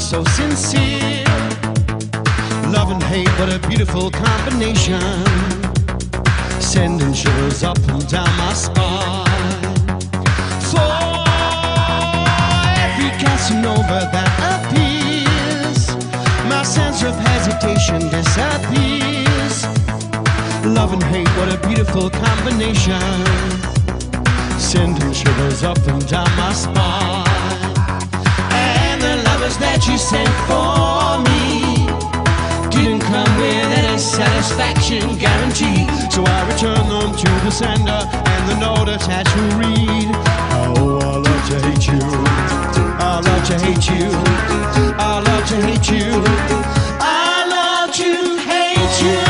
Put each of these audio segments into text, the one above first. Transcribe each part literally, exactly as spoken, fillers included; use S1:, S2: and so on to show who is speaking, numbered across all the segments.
S1: so sincere. Love and hate, what a beautiful combination. Sending shivers up and down my spine. For every Casanova that appears, my sense of hesitation disappears. Love and hate, what a beautiful combination. Sending shivers up and down my spine. And the lovers that you sent for me didn't come with any satisfaction guarantee. So I return them to the sender, and the note attached will read, oh, I love to hate you, I love to hate you, I love to hate you, I love to hate you.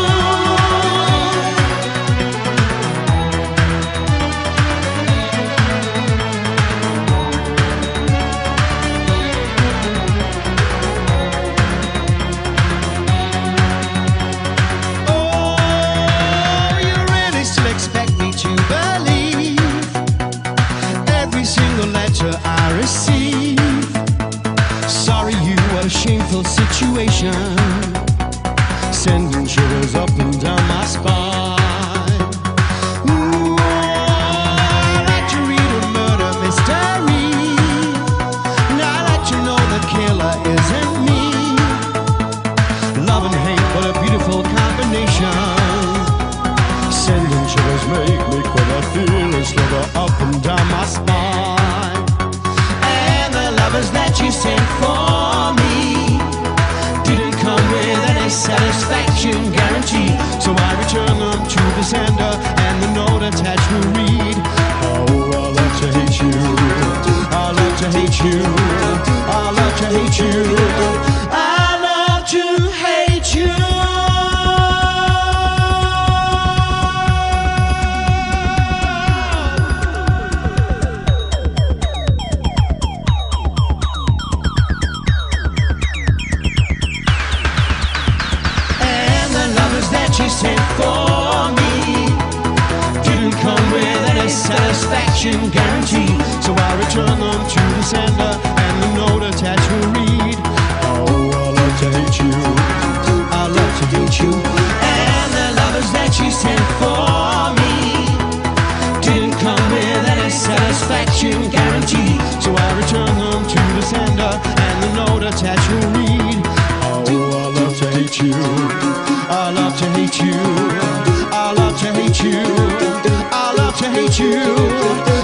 S1: I receive. Sorry you, what a shameful situation. Sending shivers up and down my spine. Ooh, I like to read a murder mystery, and I like to know the killer isn't me. Love and hate, what a beautiful combination. Sending shivers make me quiver, feel a sliver up and down my spine. That you sent for me didn't come with any satisfaction guarantee. So I return them to the sender, and the note attached will read, oh, I love to hate you, I love to hate you, I love to hate you, I love to hate you. Sent for me didn't come with any satisfaction guarantee. So I return them to the sender, and the note attached will read, oh, I love to hate you, I love to hate you. And the lovers that you sent for me didn't come with any satisfaction guarantee. So I return them to the sender, and the note attached will read, oh, I love to hate you, I love to hate you, I love to hate you, I love to hate you.